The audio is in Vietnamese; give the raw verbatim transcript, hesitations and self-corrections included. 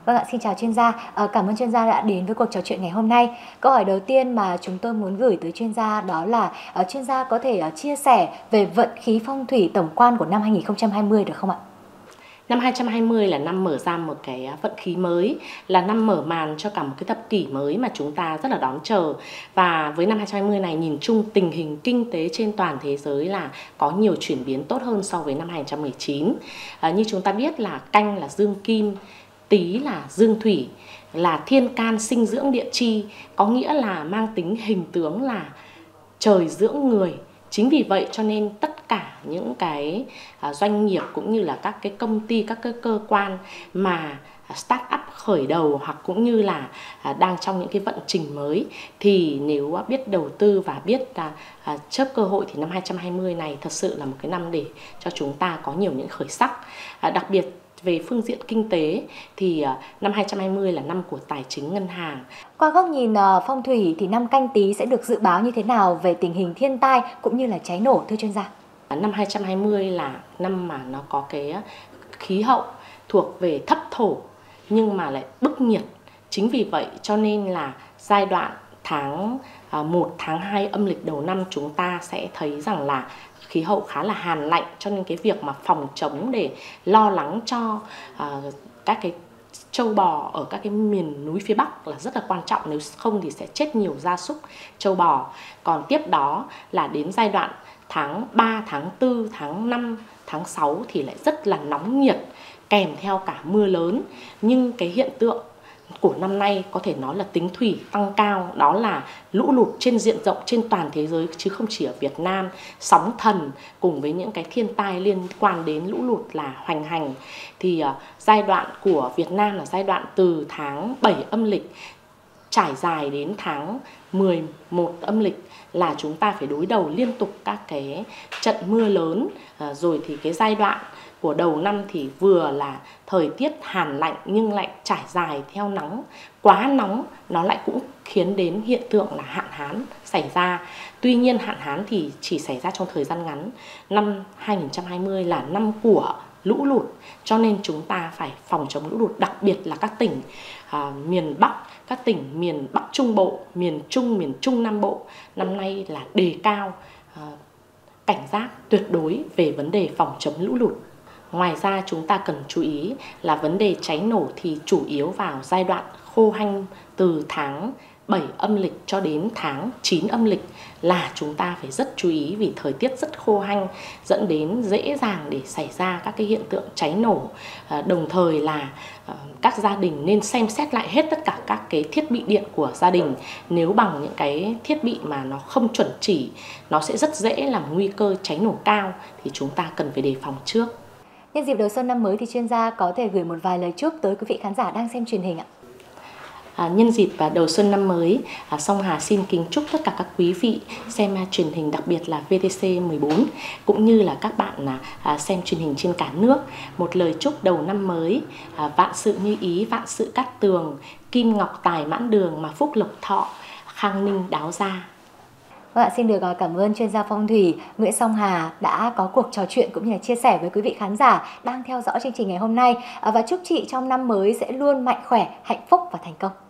Vâng ạ, xin chào chuyên gia. Ờ, cảm ơn chuyên gia đã đến với cuộc trò chuyện ngày hôm nay. Câu hỏi đầu tiên mà chúng tôi muốn gửi tới chuyên gia đó là ờ, chuyên gia có thể ờ, chia sẻ về vận khí phong thủy tổng quan của năm hai nghìn không trăm hai mươi được không ạ? Năm hai trăm hai mươi là năm mở ra một cái vận khí mới, là năm mở màn cho cả một cái thập kỷ mới mà chúng ta rất là đón chờ. Và với năm hai trăm hai mươi này, nhìn chung tình hình kinh tế trên toàn thế giới là có nhiều chuyển biến tốt hơn so với năm hai trăm mười chín. À, như chúng ta biết là Canh là dương kim, Tý là dương thủy, là thiên can sinh dưỡng địa chi, có nghĩa là mang tính hình tướng là trời dưỡng người. Chính vì vậy cho nên tất cả những cái doanh nghiệp cũng như là các cái công ty, các cái cơ quan mà start up khởi đầu hoặc cũng như là đang trong những cái vận trình mới, thì nếu biết đầu tư và biết chớp cơ hội thì năm hai trăm hai mươi này thật sự là một cái năm để cho chúng ta có nhiều những khởi sắc. Đặc biệt về phương diện kinh tế thì năm hai trăm hai mươi là năm của tài chính ngân hàng. Qua góc nhìn phong thủy thì năm Canh Tý sẽ được dự báo như thế nào về tình hình thiên tai cũng như là cháy nổ thưa chuyên gia? Năm hai trăm hai mươi là năm mà nó có cái khí hậu thuộc về thấp thổ nhưng mà lại bức nhiệt. Chính vì vậy cho nên là giai đoạn tháng một, tháng hai âm lịch đầu năm chúng ta sẽ thấy rằng là khí hậu khá là hàn lạnh, cho nên cái việc mà phòng chống để lo lắng cho uh, các cái trâu bò ở các cái miền núi phía Bắc là rất là quan trọng, nếu không thì sẽ chết nhiều gia súc, trâu bò. Còn tiếp đó là đến giai đoạn tháng ba, tháng tư, tháng năm, tháng sáu thì lại rất là nóng nhiệt kèm theo cả mưa lớn. Nhưng cái hiện tượng của năm nay có thể nói là tính thủy tăng cao, đó là lũ lụt trên diện rộng trên toàn thế giới chứ không chỉ ở Việt Nam. Sóng thần cùng với những cái thiên tai liên quan đến lũ lụt là hoành hành. Thì uh, giai đoạn của Việt Nam là giai đoạn từ tháng bảy âm lịch trải dài đến tháng mười một âm lịch là chúng ta phải đối đầu liên tục các cái trận mưa lớn. uh, Rồi thì cái giai đoạn của đầu năm thì vừa là thời tiết hàn lạnh nhưng lại trải dài theo nắng. Quá nóng nó lại cũng khiến đến hiện tượng là hạn hán xảy ra. Tuy nhiên hạn hán thì chỉ xảy ra trong thời gian ngắn. Năm hai nghìn không trăm hai mươi là năm của lũ lụt, cho nên chúng ta phải phòng chống lũ lụt, đặc biệt là các tỉnh à, miền Bắc, các tỉnh miền Bắc Trung Bộ, miền Trung, miền Trung Nam Bộ. Năm nay là đề cao à, cảnh giác tuyệt đối về vấn đề phòng chống lũ lụt. Ngoài ra chúng ta cần chú ý là vấn đề cháy nổ thì chủ yếu vào giai đoạn khô hanh từ tháng bảy âm lịch cho đến tháng chín âm lịch là chúng ta phải rất chú ý, vì thời tiết rất khô hanh dẫn đến dễ dàng để xảy ra các cái hiện tượng cháy nổ. À, đồng thời là à, các gia đình nên xem xét lại hết tất cả các cái thiết bị điện của gia đình. Nếu bằng những cái thiết bị mà nó không chuẩn chỉ, nó sẽ rất dễ làm nguy cơ cháy nổ cao, thì chúng ta cần phải đề phòng trước. Nhân dịp đầu xuân năm mới thì chuyên gia có thể gửi một vài lời chúc tới quý vị khán giả đang xem truyền hình ạ. À, nhân dịp đầu xuân năm mới, à, Song Hà xin kính chúc tất cả các quý vị xem truyền hình, đặc biệt là vê tê xê mười bốn, cũng như là các bạn à, xem truyền hình trên cả nước, một lời chúc đầu năm mới à, vạn sự như ý, vạn sự cát tường, kim ngọc tài mãn đường, mà phúc lộc thọ, khang ninh đáo gia. Vâng ạ, xin được cảm ơn chuyên gia phong thủy Nguyễn Song Hà đã có cuộc trò chuyện cũng như là chia sẻ với quý vị khán giả đang theo dõi chương trình ngày hôm nay, và chúc chị trong năm mới sẽ luôn mạnh khỏe, hạnh phúc và thành công.